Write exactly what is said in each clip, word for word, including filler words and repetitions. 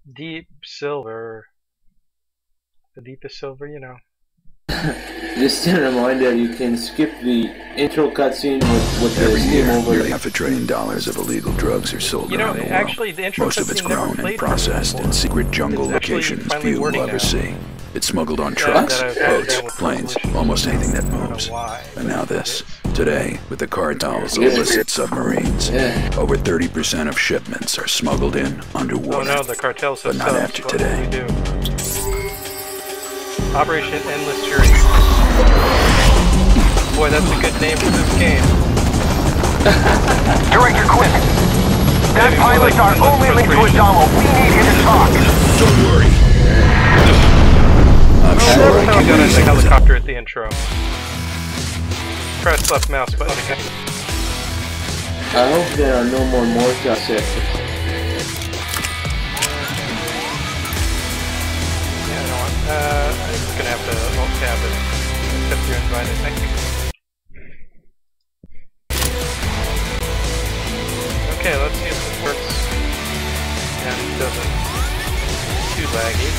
Deep silver. The deepest silver, you know. Just a reminder, you can skip the intro cutscene with, with the steam over. Nearly half a trillion dollars of illegal drugs are sold you know, around the actually, world. The intro Most of it's never grown and played processed in secret jungle it's locations few will ever now. see. It's smuggled on Yeah, trucks, that I've- boats, that was planes, resolution. almost anything that I don't know moves. why, And but now it this. is. Today, with the cartel's Yeah. illicit submarines, Yeah. over thirty percent of shipments are smuggled in underwater. Oh no, the cartels But not themselves. after What today. do we do? Operation Endless Fury. Boy, that's a good name for this game. Director Quick. That Maybe more pilot's like our Endless only link to Frustration. Adamo. We need him to talk. Don't worry. I'm Oh, sure that's I how we can got raise the those up. helicopter at the intro. Press left mouse button again. I hope there are no more mortar sectors. Yeah, I don't want. Uh, I'm just gonna have to alt tab it. Accept your invited. Thank you. Okay, let's see if this works and doesn't too laggy.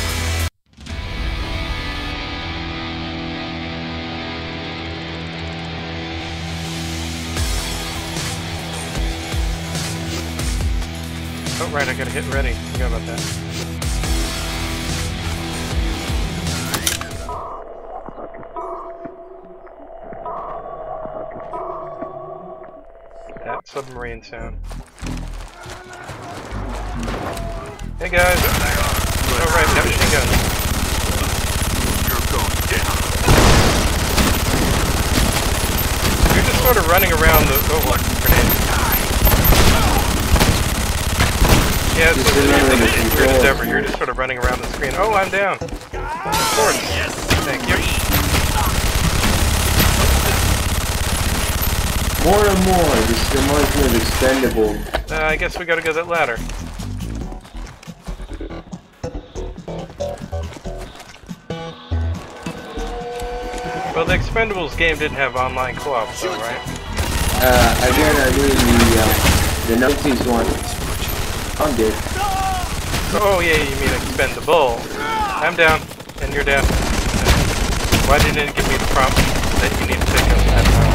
Oh right, I gotta hit ready. Forgot about that. That submarine sound. Hey guys! Oh right, we got machine guns. You're just sort of running around the... Oh, what? Grenade. Yeah, it's Just it's remember weird, the it's weird as controls. ever. You're just sort of running around the screen. Oh, I'm down! Of course. Thank you. More and more, this reminds me of Expendable. Uh, I guess we gotta go that ladder. Well, the Expendables game didn't have online co-op, though, right? Uh, again, I mean the, uh, the nineties one. I'm dead. Oh yeah, you mean Expendable. I'm down, and you're down. Why didn't it give me the prompt that you need to pick up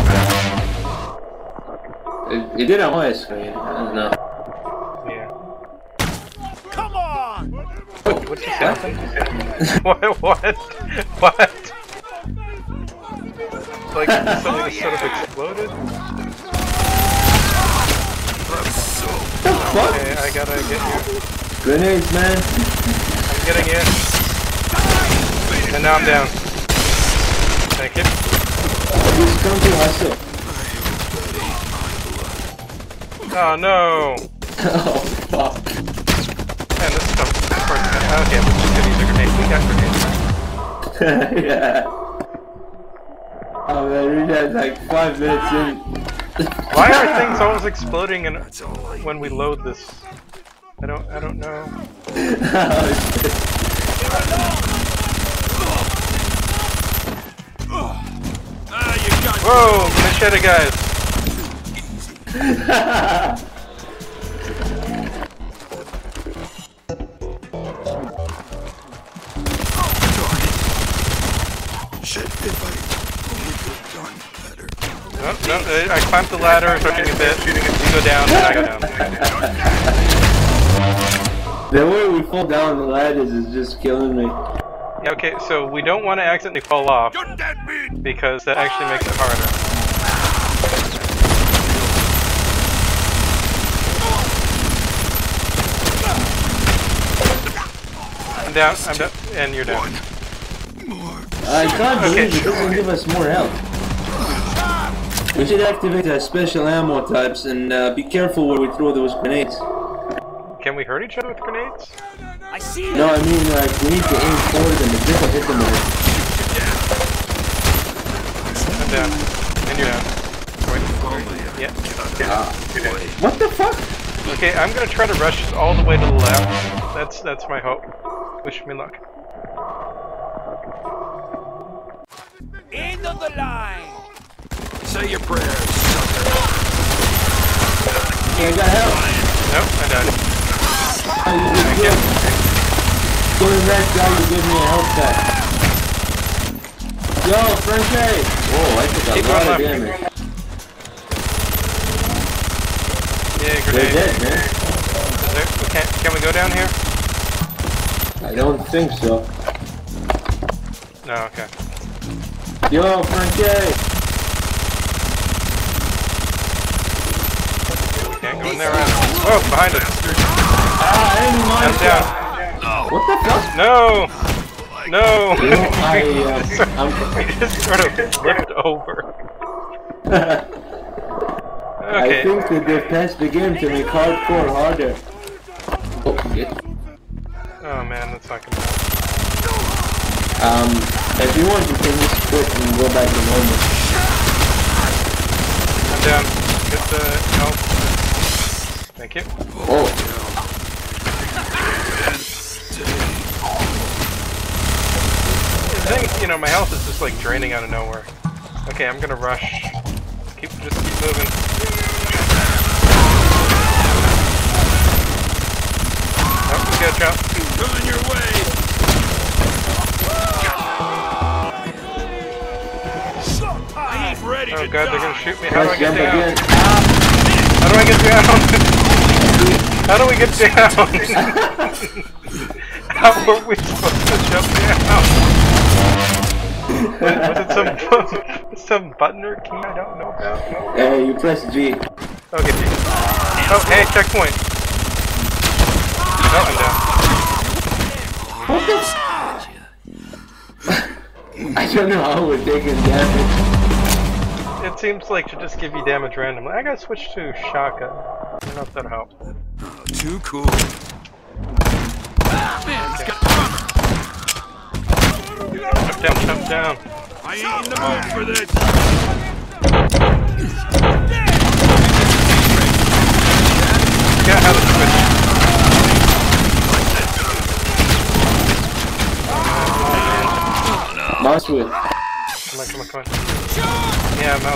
that? It, it did on my screen, I don't know. Yeah. Come on! What, what just happened? what? What? What? Like something just sort of exploded? Okay, I gotta get you. Grenades, man! I'm getting you. And now I'm down. Thank you. Just come to hustle. Oh no! Oh, fuck. Man, this is tough. Okay, we're just gonna use a grenade. We got grenades. Yeah. Oh man, we had like five minutes in. Why are things always exploding and when we load this? I don't I don't know. Oh, shit. Whoa, machete guys! No, no, I climbed the ladder, shooting a bit, you go down, and I go down. The way we fall down the ladders is just killing me. Yeah, okay, so we don't want to accidentally fall off, because that actually makes it harder. I'm down, I'm down, and you're down. I can't Okay. believe it doesn't give us more health. We should activate our special ammo types and uh, be careful where we throw those grenades. Can we hurt each other with grenades? I see No, I mean like we need to aim for them and just hit them with I'm down, and you're down. Wait, yeah. it. Uh, what the fuck? Okay, I'm gonna try to rush all the way to the left. That's that's my hope. Wish me luck. End of the line! Say your prayers, Yeah, I got help. Nope, I died. Oh, you did good. nice guy who gave me a health pack. Yo, Frankie! Whoa, I took a Keep lot going of left. damage. Yeah, They're grenade. dead, man. Is there, we can't, can we go down here? I don't think so. No, okay. Yo, Frankie! Can't go in there right now. Whoa, behind us. Ah, enemy Down, monster! down. What the fuck? No! No! You know, I, uh, I'm... We just sort of flipped over. I Okay. think that they've passed the game to make hardcore harder. Oh, shit. Oh man, that's not gonna happen. Um, if you want, you can just quit and go back to normal. I'm down. Get the help. Thank you. Oh. The thing, you know, my health is just like draining out of nowhere. Okay, I'm gonna rush. Keep, just keep moving. Oh, we gotta jump. Coming your way. I ain't ready Oh to god, they're die. gonna shoot me. How do I Let's get jump down? again. How do I get down? How do we get down? How are we supposed to jump down? Was it some some button or key I don't know about? Uh, you press G. Okay, G. Oh, hey, checkpoint. No, I'm down. What the f- I don't know how we're taking damage. It seems like to just give you damage randomly. I gotta switch to shotgun. I don't know if that'll help. Oh, too cool. Jump down, jump down. I ain't in the mood for this. Forgot how to switch. Mouse wheel. Come on, come on, come on. Yeah, mouse.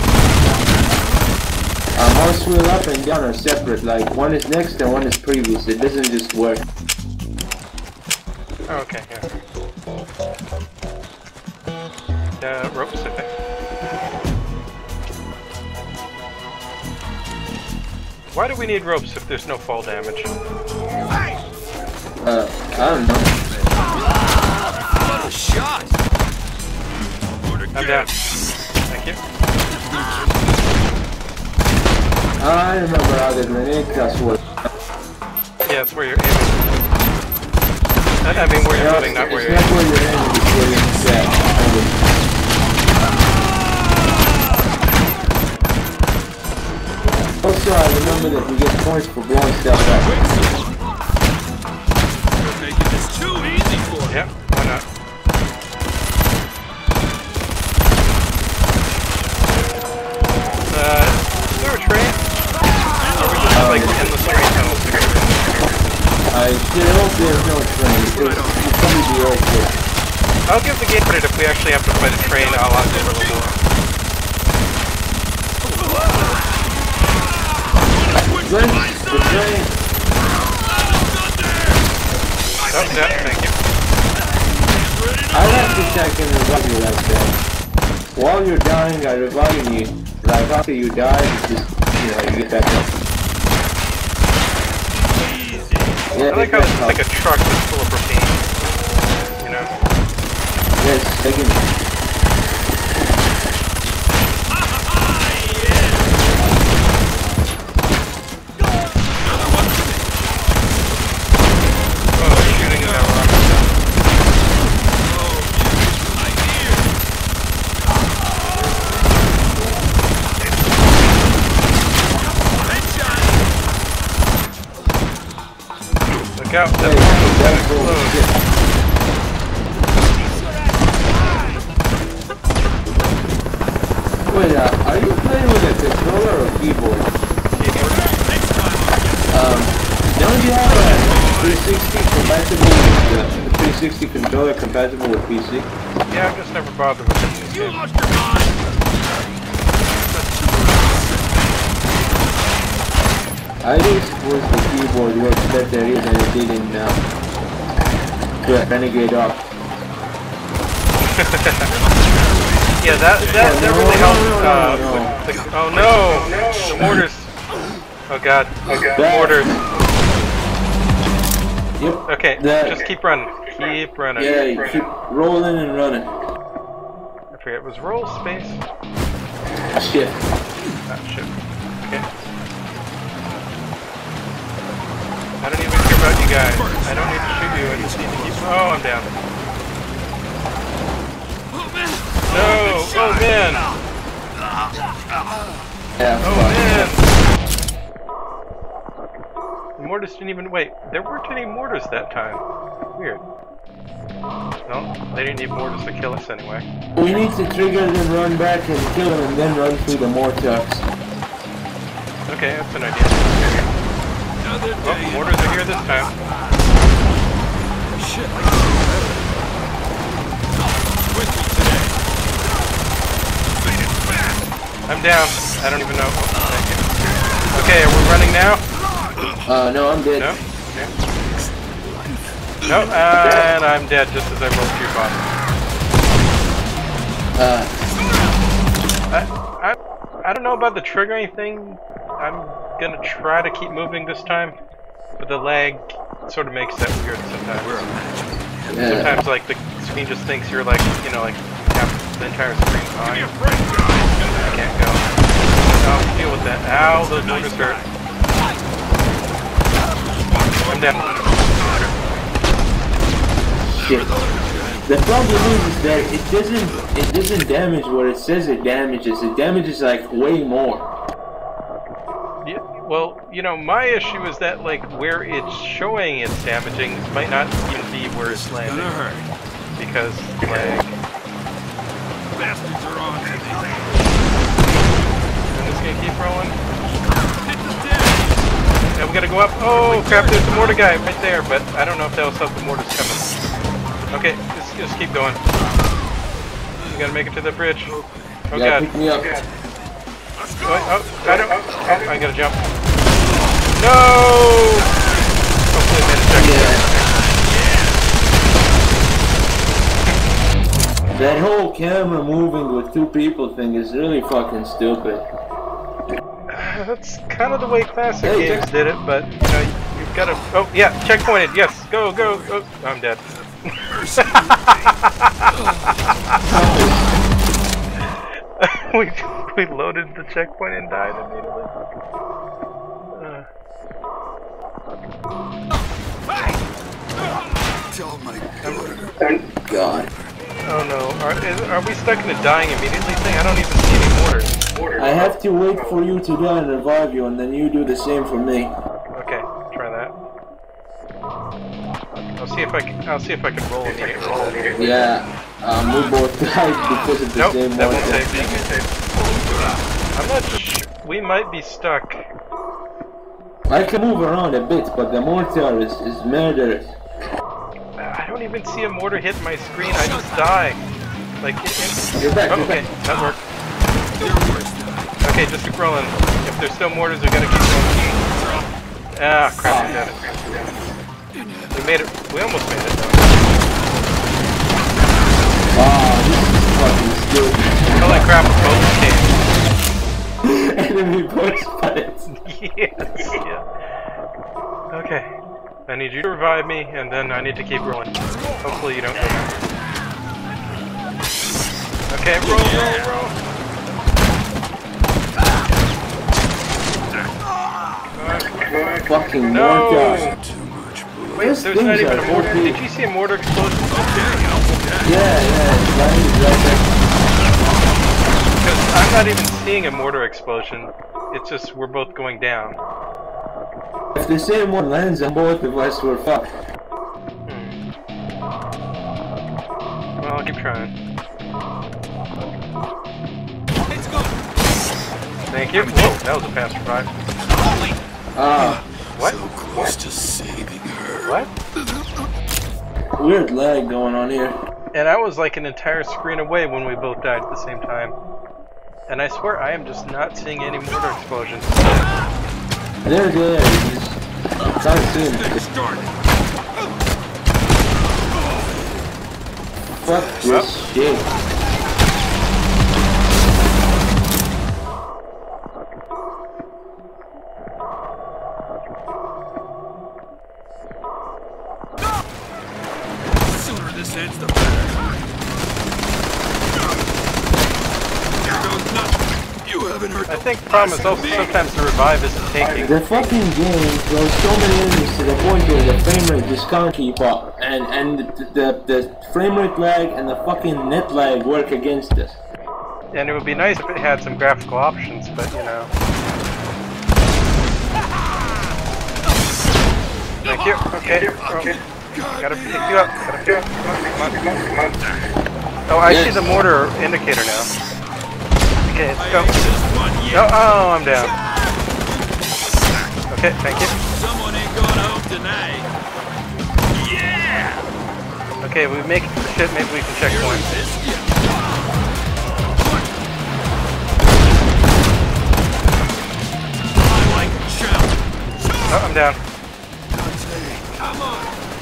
Uh, mouse wheel up and down are separate. Like one is next and one is previous. It doesn't just work. Oh, okay, yeah. Uh, ropes, I think. Why do we need ropes if there's no fall damage? Uh, I don't know. What a shot. I'm down. Thank you. I remember how the grenade class works. Yeah, it's where you're aiming. I I mean where you're moving, not where it's you're not aiming. where you're aiming, it's where you're set. Also, I remember that we get points for blowing stuff up. You're making this too easy for me. Yeah, why not? Uh, is there a train? Or are we just like in the train tunnels? I sure hope there's no train, because you'd probably be okay. I'll give the game credit if we actually have to fight a train a la Little War. Good, the train. Oh, yeah, thank you. I like to check in revive you like that. While you're dying, I revive you. Like after you die, it's just, you know, you get back up. Yeah, I like how get it's back like a up. truck that's full of propane. You know? Yes, second. Oh, they're shooting at that rocket. Look out, that Hey, bomb's gonna that's explode. bullshit. Wait, uh, are you playing with a controller or keyboard? Keyboard. Um, don't you have a three sixty compatible with the, the three sixty controller compatible with P C? Yeah, I've just never bothered with it. You lost your mind. I do suppose the keyboard works better here than it did in uh, the renegade off. Yeah, that that, that really No, helps. no, Uh, no, no. with the, oh no, the mortars. Oh god, That- mortars. Yep. Okay, That- just keep running, keep running. Yeah, you keep rolling and running. I forget, it was roll space. Shit. Ah, shit. Okay. I don't even care about you guys. I don't need to shoot you. I just need to keep. Oh, I'm down. No! Oh man! Yeah, Oh fuck. man! The mortars didn't even wait. There weren't any mortars that time. Weird. No, they didn't need mortars to kill us anyway. We need to trigger them, run back and kill them, and then run through the mortars. Okay, that's an idea. Another Oh, day. mortars are here this time. Shit, I can do better. With me today. I'm down. I don't even know. Oh, thank you. Okay, are we running now? Uh, no, I'm dead. No? Yeah. No, and I'm dead just as I rolled through bottom. Uh, I, I, I don't know about the triggering thing. I'm gonna try to keep moving this time, but the lag sort of makes that weird sometimes. yeah. Sometimes, like, the screen just thinks you're like, you know, like, have the entire screen on. I can't go. I'll deal with that. Ow, those mortars hurt. I'm down. Shit. The problem is, is that it doesn't it doesn't damage what it says it damages. It damages like way more. Yeah, well, you know, my issue is that, like, where it's showing it's damaging might not even be where it's landing. Gonna hurt. Because, lag. Bastards are on to me. I'm just gonna keep rolling. Hit the deck. Yeah, we gotta go up. Oh, crap, there's the mortar guy right there, but I don't know if that'll stop the mortars coming. Okay, just, just keep going. We gotta make it to the bridge. Oh, Yeah, God. pick me up. Oh, oh, I don't. Oh, I gotta jump. No! Hopefully I made a check. Yeah. That whole camera moving with two people thing is really fucking stupid. That's kind of the way classic Hey, games check- did it, but you know, you've got to. Oh, yeah, checkpointed. Yes, go, go, go. Oh, I'm dead. we we loaded the checkpoint and died immediately. Uh, Tell my daughter. God. oh no, are is, are we stuck in a dying immediately thing? I don't even see any mortars. I have to wait for you to die and revive you, and then you do the same for me. Okay, try that. I'll see if I can. I'll see if I can roll immediately. Yeah, um, we both died because of the Nope, same that won't mortar. save me. I'm not sure. We might be stuck. I can move around a bit, but the mortar is, is murderous. I don't even see a mortar hit my screen. I just die. Like, it, it, You're back, oh, you're okay, back. that worked. Okay, just keep rolling. If there's still mortars, we gotta keep rolling. Ah, crap, we got it. We made it. We almost made it. Wow, this is fucking stupid. Holy crap, both came. Enemy push buttons. Yes, yeah. Okay. I need you to revive me, and then I need to keep rolling. Hopefully you don't go down. Okay, roll, roll, roll. Uh, Fucking No! mortar. Wait, Those there's not things even are a mortar. O P. Did you see a mortar explosion? Yeah, yeah, it's right, it's right there. Because I'm not even seeing a mortar explosion. It's just we're both going down. If the same one lands on both of us, we're fucked. Hmm. Well, I'll keep trying. Let's go. Thank you. Whoa, that was a fast revive. Ah, What? So close to saving her. What? weird lag going on here. And I was like an entire screen away when we both died at the same time. And I swear I am just not seeing any mortar explosions. There, there, it's, it's not seeing Get it. started. Fuck this shit. The sooner this ends, the better. Here goes nothing. You haven't heard. I think the problem is also sometimes the revive isn't taking. The fucking game throws so many enemies to the point where the frame rate just can't keep up, and and the, the the frame rate lag and the fucking net lag work against us. And it would be nice if it had some graphical options, but you know. Thank you. Okay. Okay. Gotta pick you up. Gotta pick you up. Come on. Come on. Come on. Oh, I see the mortar indicator now. Okay, let's go. No, oh, I'm down. Okay, thank you. Someone ain't going home tonight. Yeah. Okay, we make it for shit. Maybe we can checkpoint. I like a challenge. Oh, I'm down. Come on.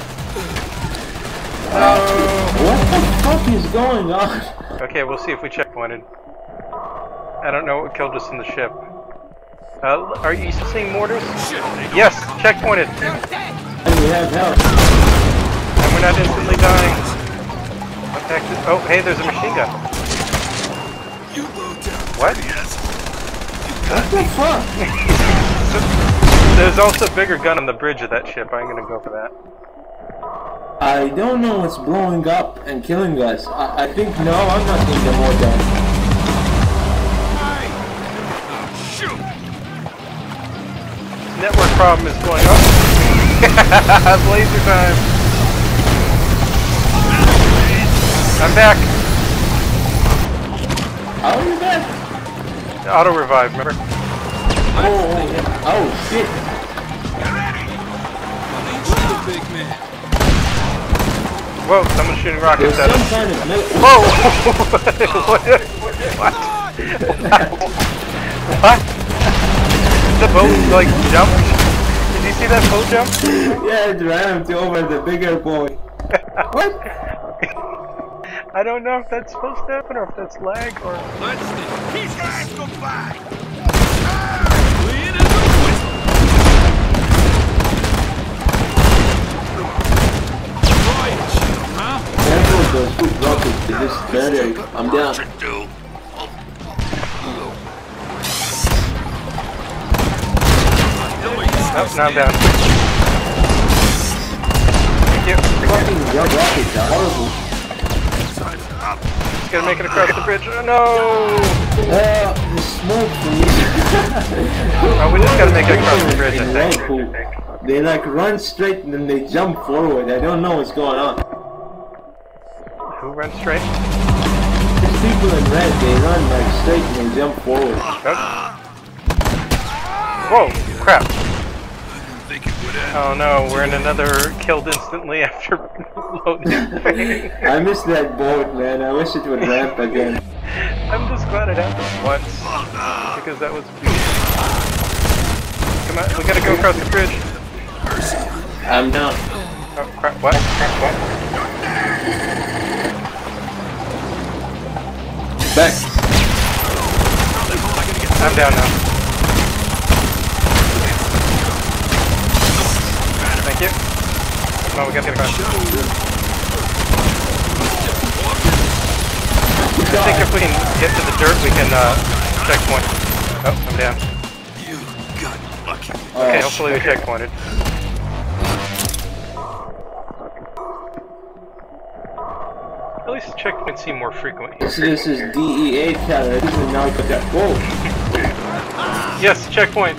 What the fuck is going on? Okay, we'll see if we checkpointed. I don't know what killed us in the ship. Uh, are you seeing mortars? Yes, checkpointed. And we have help. And we're not instantly dying. What the heck is- oh, hey, there's a machine gun. You low down. What? Yes. What the fuck? There's also a bigger gun on the bridge of that ship. I'm gonna go for that. I don't know what's blowing up and killing us. I, I think no, I'm not thinking more than. Shoot. Network problem is going up. Laser time. I'm back. How are you back? Auto revive, remember? Oh, oh, oh shit. The big man. Whoa, someone's shooting rockets There's at some us. kind of mil- Whoa! What? What? What? The boat, like, jumped? Did you see that boat jump? Yeah, it rammed over the bigger boy. What? I don't know if that's supposed to happen or if that's lag or... Let's see. He's guys go by. Clean as a whistle. Right, chill, huh? Careful with those two rockets, they just better. I'm down. Nope, now I'm down. Thank you. Fucking jump rockets are horrible. Just gotta make it across the bridge. Oh no! Uh, the smoke from me. Oh, we just gotta make it across the bridge, I In think. red, who- They like run straight and then they jump forward. I don't know what's going on. Who runs straight? These people in red, they run like straight and they jump forward. Oh. Whoa, crap. Think it would end. Oh no, we're in another killed instantly after loading. I missed that boat, man. I wish it would ramp again. I'm just glad it happened once, because that was beautiful. Come on, we gotta go across the bridge. I'm down. Oh crap, what? Back. I'm down now. Thank you. Come on, we gotta get across. I think if we can get to the dirt, we can, uh, checkpoint. Oh, I'm down. You got lucky. Okay, hopefully we checkpointed. At least checkpoints seem more frequent here. This, this is D E A Canada. This is now got that goal. Yes, checkpoint.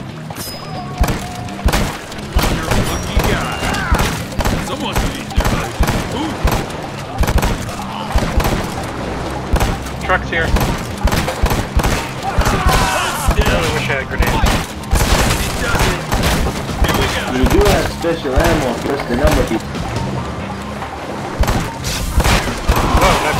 You're a lucky guy. Someone's being there. Ooh. Truck's here. I really wish I had grenades. He does it. Here we go. You do have special ammo, plus the number key. Whoa, that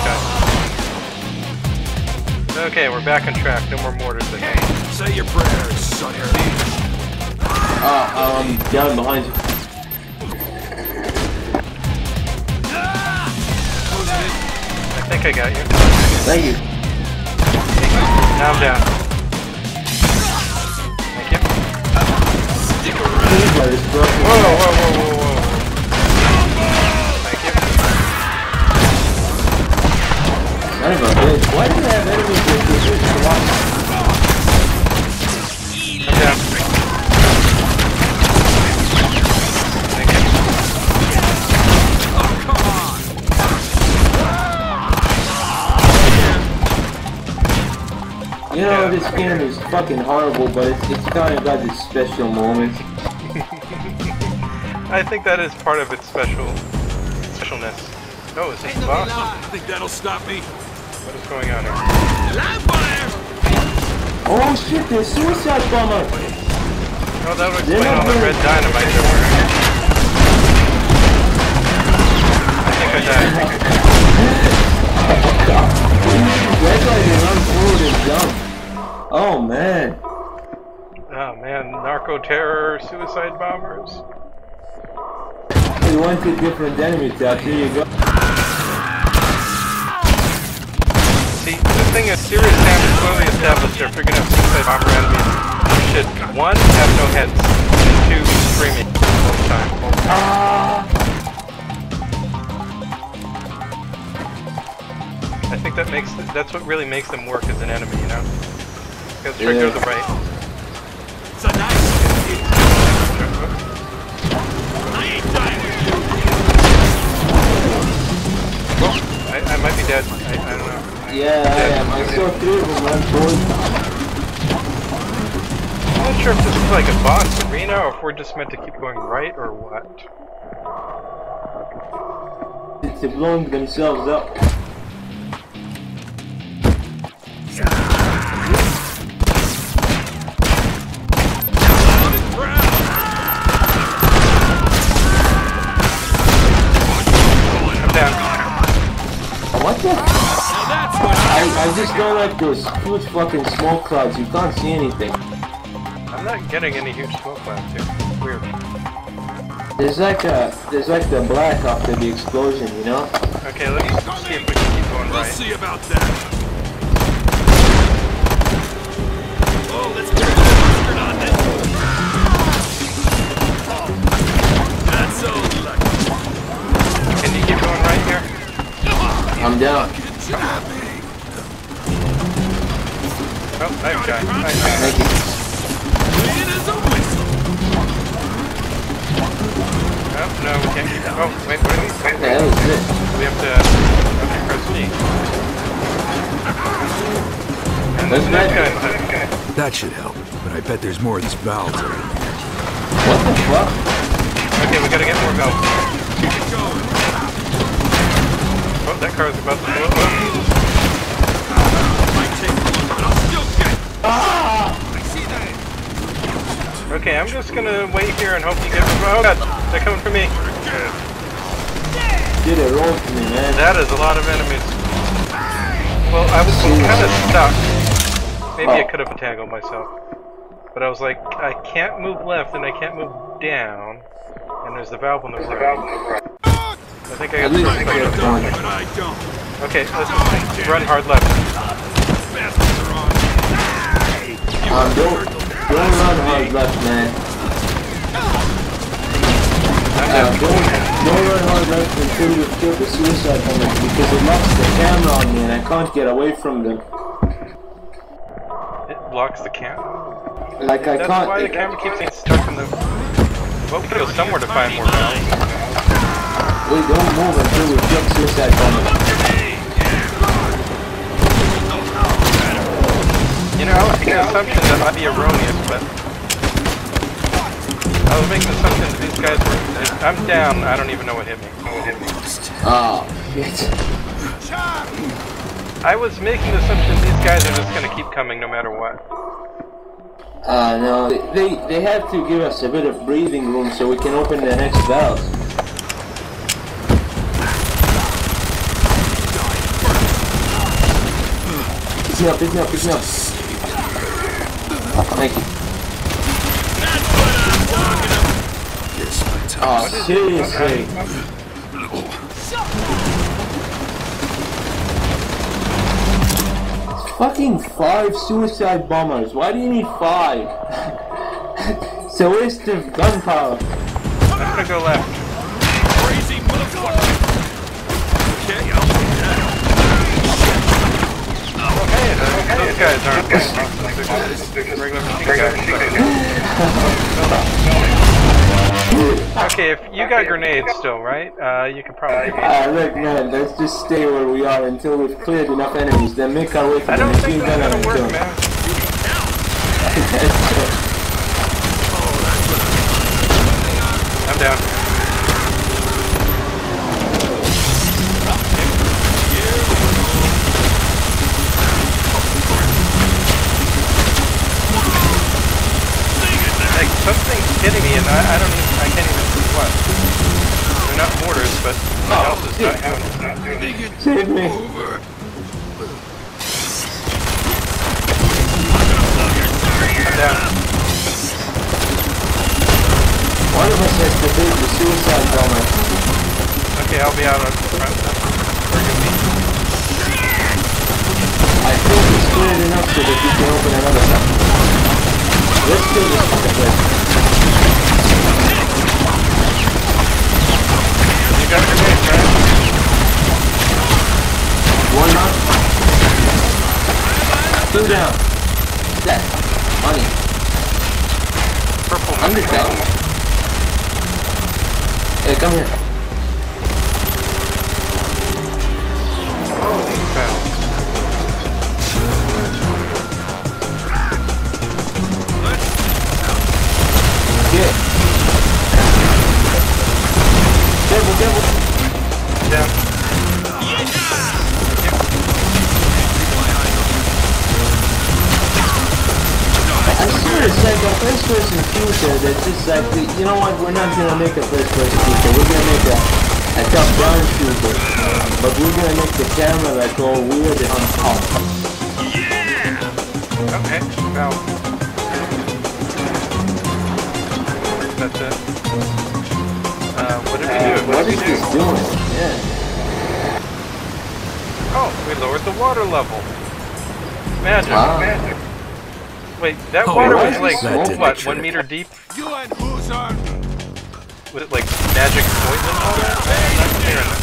guy. Okay, we're back on track. No more mortars, I think. Say your prayers, sucker. Uh, um, down behind you. Closing it. Okay, got you. Thank you. Now I'm down. Thank you. Please let us broken. Whoa, whoa, whoa, whoa, whoa. Thank you. Son of a bitch. Why do they have enemies with this? I'm down. Thank you. Oh, come on! You know, this game is fucking horrible, but it's, it's kind of got this special moment. I think that is part of its special specialness. Oh, is this the boss? I think that'll stop me. What is going on here? Live fire! Oh shit, there's suicide bomber! Oh, that would explain all the red dynamite there were. I think I died. That's like an unfold and jump. Oh man. Oh man, narco terror, suicide bombers. You went to different enemies out, here you go. See, the thing is, Serious Sam is clearly established if you're gonna have suicide bomber enemies, you should, one, have no heads, and two, screaming all the time. All the time. Ah. I think that makes, that's what really makes them work as an enemy, you know? Because trigger Yeah. the right. It's a nice I ain't dying with you. Oh, I, I might be dead. I, I don't know. Yeah, I am. I saw three of them run towards me. I'm not sure if this is like a boss arena or if we're just meant to keep going right or what. They're blowing themselves up. What the? I, I just don't like those huge fucking smoke clouds. You can't see anything. I'm not getting any huge smoke clouds here. It's weird. There's like a, there's like the black after the explosion, you know? Okay, let's see if we can keep going We'll right. see about that. Oh, let's put the mustard on this. That's so lucky. Can you keep going right here? I'm down. Oh, nice guy. Nice guy. Thank you. Clean as a whistle. Oh, no, we can't keep going. Oh, wait, what are we? What the hell is this? We have to, okay, press G. And That's this nice bad. guy. That should help, but I bet there's more of these valves around. What the fuck? Okay, we gotta get more valves. Keep it going. Oh, that car's about to blow up. Might take long, but I'll still get it. Ah! I see that. Okay, I'm just gonna wait here and hope you get. Oh god, they're coming for me. Did it roll for me, man. That is a lot of enemies. Well, I was kind of stuck. Maybe I Oh. could have entangled myself. But I was like, I can't move left and I can't move down. And there's the valve on the right. I think I got At least the I get first it one. going. But I don't. Okay, let's just run hard left. Bastards are on. Um, don't, don't run hard left, man. I'm Uh, down. don't, don't run hard left until you kill the suicide bomber because it locks the camera on me and I can't get away from them. It blocks the camera. Like I That's can't. why the camera keeps getting stuck in the... Well, we go somewhere to find more valves. We don't move until we kill suicide bomber. You know, I was making an assumption that might be erroneous, but... I was making an assumption that these guys were... I'm down, I don't even know what hit me. What hit me. Oh, shit. I was making the assumption these guys are just gonna keep coming no matter what. Uh, no, they, they have to give us a bit of breathing room so we can open the next valve. Pick me up, pick me up, pick me up. Thank you. Oh, seriously. fucking five suicide bombers. Why do you need five? It's a waste of gunpowder. I'm gonna go left. Crazy motherfucker! Okay, I'll do that. Hey, those, those guys aren't like regular machine guns. Okay, if you got grenades still, right? Uh, you can probably. Ah, look, man, let's just stay where we are until we've cleared enough enemies. Then make our way to I the don't machine think gun that's and gonna work, kill. man. I'm down. Like something's hitting me, and I, I don't even, I can't even see what. They're not mortars, but something else is not doing it. Save me. I'm down. One of us has to beat the suicide bomber. Okay, I'll be out on the front then. Where you be? I think it's cleared enough so that we can open another one. Let's kill this fucking place. You got a grenade, right? One knock. Two down. That. Money. Purple. I'm just down. Hey, come here. Holy cow. Get. Devil, devil. Down. I swear it's like a first person shooter that's just like, you know what, we're not gonna make a first person shooter, we're gonna make a, a top down shooter, but we're gonna make the camera like all weird and on top. Okay, well. That's it. Uh, what did we do? What did is we this do? doing? Yeah. Oh, we lowered the water level. Magic. Wow. Magic. Wait, that Oh, water why was is like, this so what, trick? one meter deep? You and who's on? Was it like magic poison and all that? I'm not clear on that.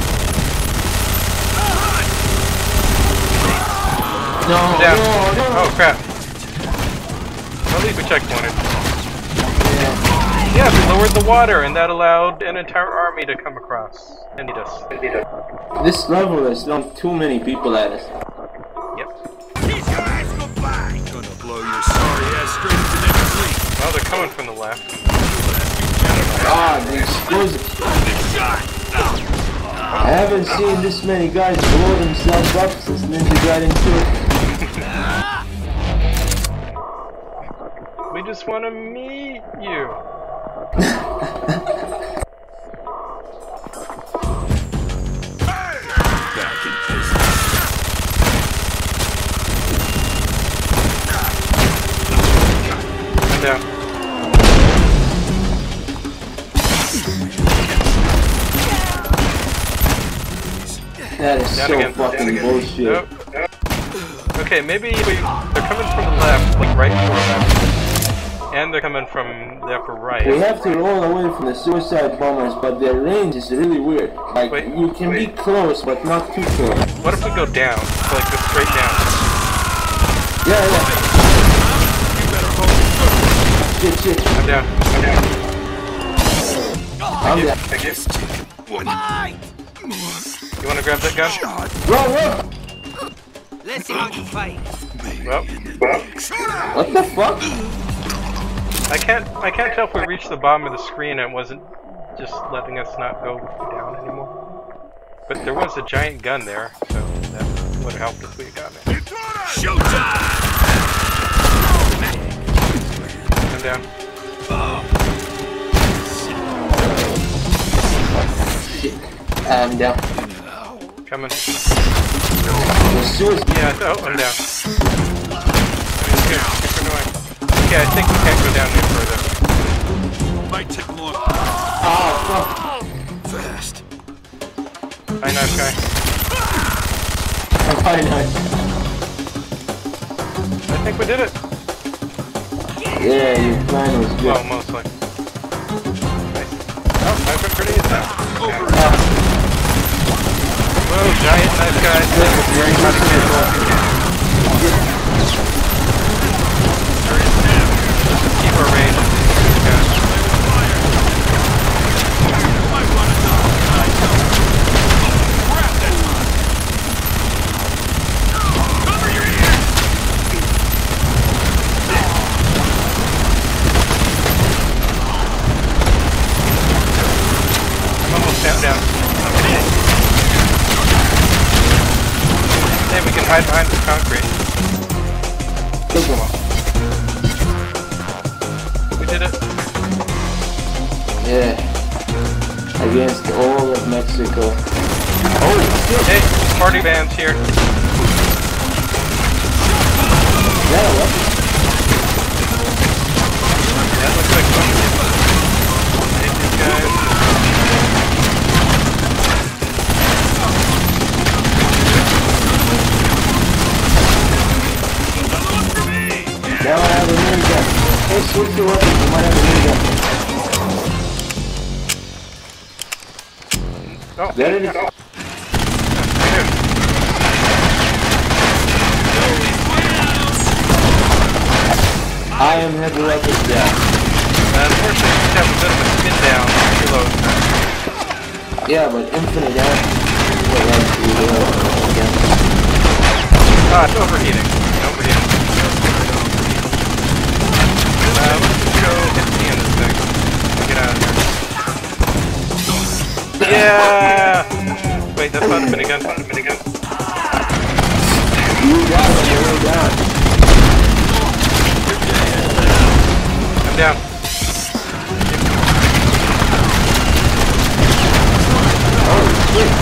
No, Down. no, no. Oh, crap. I'll leave a checkpoint. Yeah. Yeah, we lowered the water, and that allowed an entire army to come across and meet us. This level has thrown too many people at us. Yep. Kiss your ass goodbye! Gonna blow your sorry ass straight into next week. Well, they're coming from the left. Ah, the explosive. Shot! I haven't seen this many guys blow themselves up since Ninja got into it. We just want to meet you. Back in business. I'm down. That is Down so again. fucking bullshit. Nope. Okay, maybe we, they're coming from the left, like right before left. And they're coming from the upper right. We have to roll away from the suicide bombers, but their range is really weird. Like, Wait, you can wait. be close, but not too close. What if we go down? So like go straight down. Yeah, yeah. You better hold it. Shit, shit. I'm down. I'm down. I'm down. Thank you. One. You want to grab that gun? Run, run! Let's see how you fight. Well, What the fuck? I can't. I can't tell if we reached the bottom of the screen and it wasn't just letting us not go down anymore. But there was a giant gun there, so that would have helped if we had gotten it. Showtime! I'm down. Shit. I'm down. Coming. The suicide. Yeah. Oh, I'm down. Okay, good. Keep going. Okay, I think we can't go down any further. Might take long. Oh, fuck. Fast. Hi, nice guy. I'm fine now. think we did it. Yeah, your plan was good. Well, mostly. Nice. Oh, I've been pretty attacked. Over. Uh, whoa, giant nice guys. Keep our range. Okay. Down, down. Hey, we can hide behind this concrete. We did it. Yeah. Against all of Mexico. Oh, shit. Hey, party band's here. Is that a weapon? That looks like fun. Hey, these guys. Now I have a minigun. Hey, switch your weapons, you might have a minigun. Oh, There it is. I am heavy weapons down. Unfortunately, we have a bit of a spin down reload. Yeah, but infinite ammo. Wait, actually, reload again. Ah, it's overheating. Overheating. Uh, let's go hit the end of this thing. Get out of here. Yeah! Wait, that's not a minigun. Not a minigun. You got it, you're down. I'm down. Oh, shit.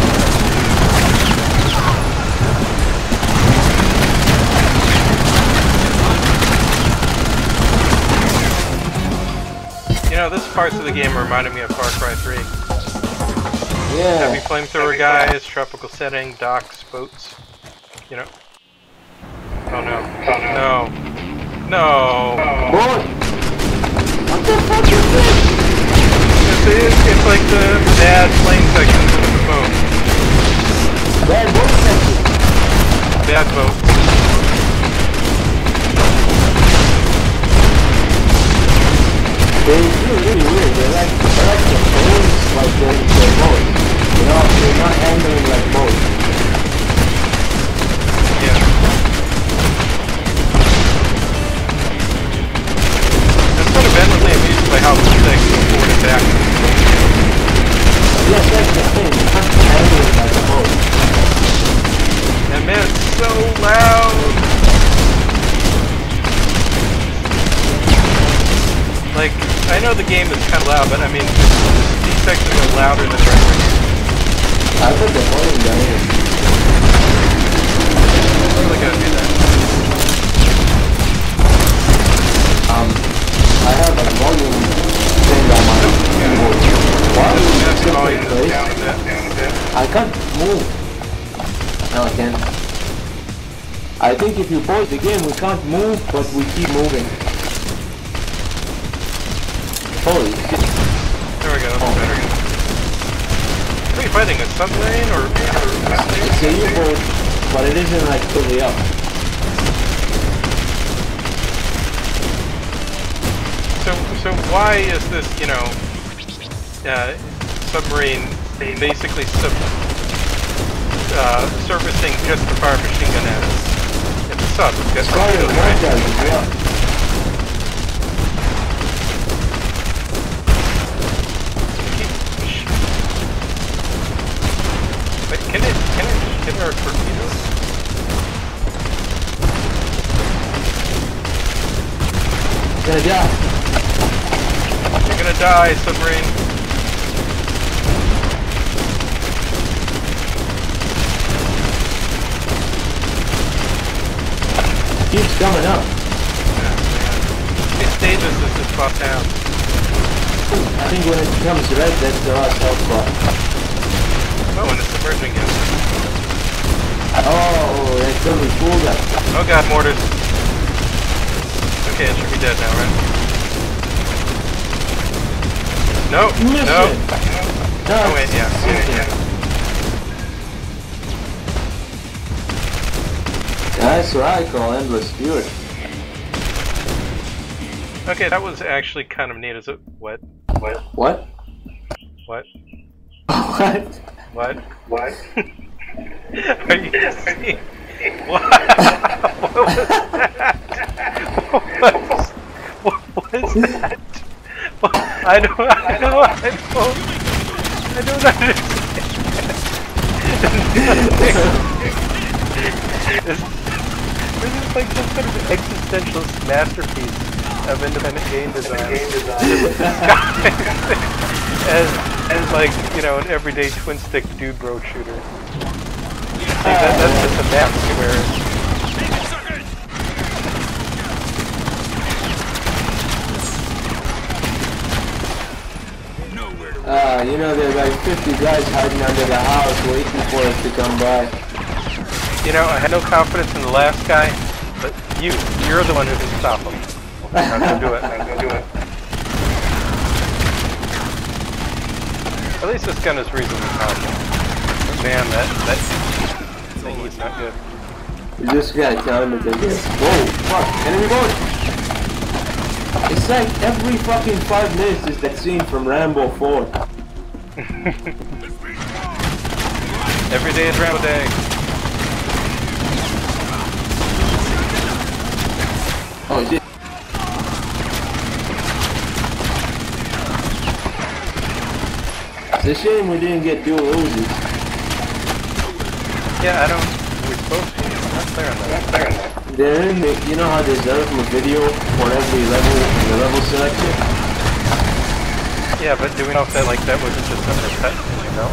You know, this parts of the game reminded me of Far Cry three. Yeah. Heavy flamethrower guys, tropical setting, docks, boats. You know. Oh no. Oh no. No. Boy! What the fuck is this? It's, it's, it's like the bad plane sections in the boat. Bad boat section. Bad boat. They feel really weird. They're like, they're like the boats, like they're, they're boats. You know, they're not handling like boats. Yeah. I'm sort of endlessly amused by how these things forward attack. Yes, that's the thing. They're not handling like a boat. And man, it's so loud! Like, I know the game is kind of loud, but I mean, these sections are louder than regular. I put the volume down here. I'm really gonna do that. Um, I have a volume thing on my keyboard. Why Just is adjust the it volume place? down a bit, down a bit. I can't move. No, I can't. I think if you pause the game, we can't move, but we keep moving. Holy shit. There we go, that's better. What are you fighting, a submarine or... It's a U-boat, but it isn't like fully up. So, so why is this, you know, uh, submarine basically sub, uh, servicing just the fire machine gun at us? It's a sub, it's got It's called a torpedoes, one right? guy, yeah. Wait, can it, can it hit our torpedoes? Gonna die. You're gonna die, submarine. Keeps coming up. These stages is just spot down. I think when it comes red, that's the last health spot. Oh, and it's submerging again. Oh, that's only fooled us. Oh god, mortars. Okay, it should be dead now, right? No, Mission. no. No, Oh wait, yeah, yeah, yeah. That's what I call endless fury. Okay, that was actually kind of neat. Is it what? What? What? What? What? What? What? Are you kidding? What? What was that? What was, what was that? What? I don't. I don't. I don't. I don't understand. this, this is like some sort of existentialist masterpiece of independent game design. Game design. as, as like, you know, an everyday twin stick dude bro shooter. See, that, that's just a map where. Uh, you know, there's like fifty guys hiding under the house waiting for us to come by. You know, I had no confidence in the last guy, but you, you're the one who can stop him. I'm gonna do it. I'm gonna do it. At least this gun is reasonably powerful. But man, that that thing is not good. You just gotta tell him to take it. Whoa, fuck, enemy board! It's like every fucking five minutes is that scene from Rambo four. Every day is Rambo Day. Oh shit. It's a shame we didn't get dual Uzis. Yeah, I don't. We're supposed to. I'm not clear on that. Not clear on that. They're in the, you know how there's a video for every level in the level selection? Yeah, but do we know if that like that wasn't just something cut? You know?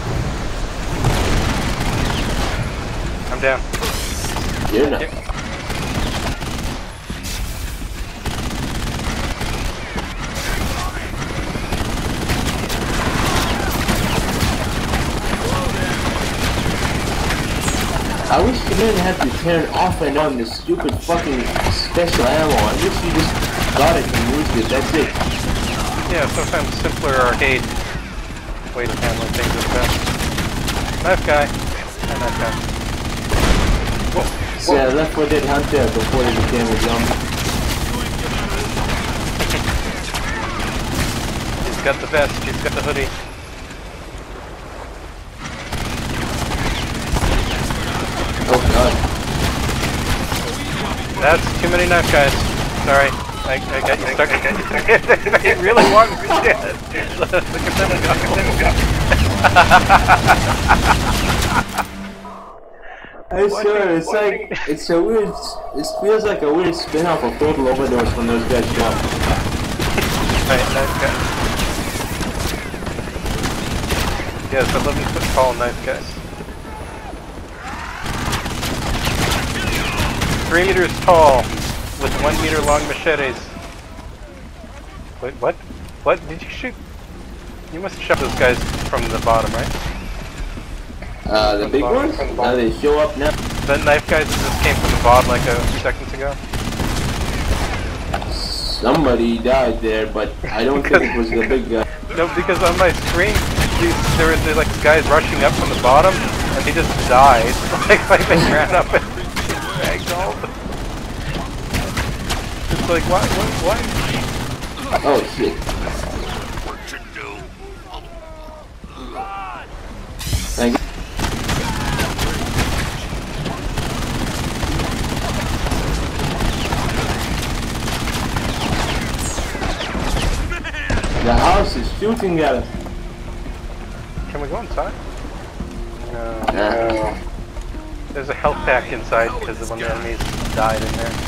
I'm down. You're not. Yep. I wish you didn't have to turn off and on the stupid fucking special ammo. I wish you just got it and used it, that's it. Yeah, sometimes simpler arcade ways of handling things is best. Knife guy. And knife guy. Whoa. So I left for Dead Hunter before he became a zombie. He's got the vest, he's got the hoodie. Oh god. That's too many knife guys. Sorry. I, I got you stuck. I really want to dead. Look at them I swear, it's like, it's a weird, it feels like a weird spin-off of Total Overdose when those guys jump. Right, knife guys. Yes, eleven foot tall knife guys. Three meters tall, with one meter long machetes. Wait, what? What? Did you shoot? You must have shot those guys from the bottom, right? Uh, the big ones? Now they show up now. The knife guys that just came from the bottom like a few seconds ago? Somebody died there, but I don't think it was the big guy. No, because on my screen, these, there were there, like guys rushing up from the bottom, and they just died. like, like they ran up and ragdolled. It's like, why, what, what? Oh shit. Thank you. The house is shooting at us. Can we go inside? No. No. There's a health pack inside because one of the enemies died in there.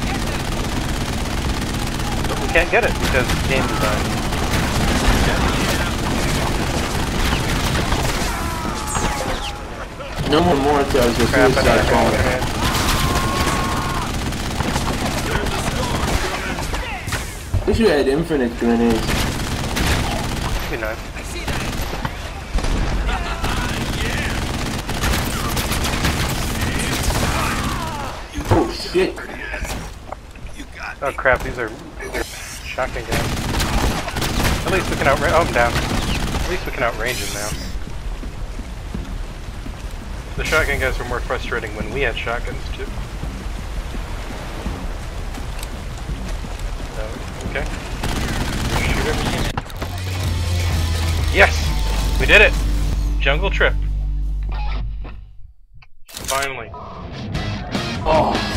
But we can't get it because it's game design. No more mortars or Crap, I suicide got bombers. a Wish you had infinite grenades. Be nice. Oh shit. You got Oh crap, these are, these are shotgun guys. At least we can outrange. Oh, I'm down. At least we can outrange him now. The shotgun guys were more frustrating when we had shotguns too. Uh, okay. Shoot everything. Yes! We did it! Jungle trip. Finally. Oh.